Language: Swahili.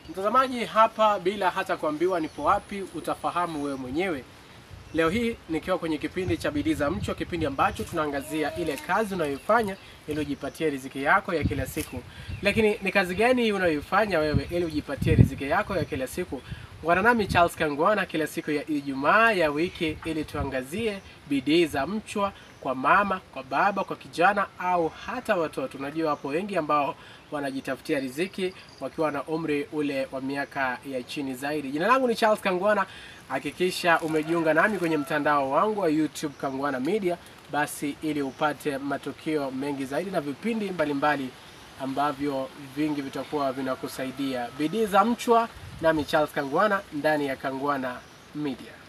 Mtazamaji, hapa bila hata kuambiwa nipo wapi, utafahamu wewe mwenyewe. Leo hii nikiwa kwenye kipindi cha Bidii za Mchwa, kipindi ambacho tunaangazia ile kazi unayoifanya ili ujipatie riziki yako ya kila siku. Lakini ni kazi gani unayoifanya wewe ili ujipatie riziki yako ya kila siku? Ungana nami Charles Kangwana kila siku ya Ijumaa ya wiki ili tuangazie bidii za mchwa kwa mama, kwa baba, kwa kijana au hata watoto. Unajua hapo wengi ambao wanajitafutia riziki wakiwa na umri ule wa miaka ya chini zaidi. Jina langu ni Charles Kangwana. Hakikisha umejiunga nami kwenye mtandao wangu wa YouTube Kangwana Media basi ili upate matukio mengi zaidi na vipindi mbalimbali ambavyo vingi vitakuwa vinakusaidia. Bidii za mchwa nami Charles Kangwana ndani ya Kangwana Media.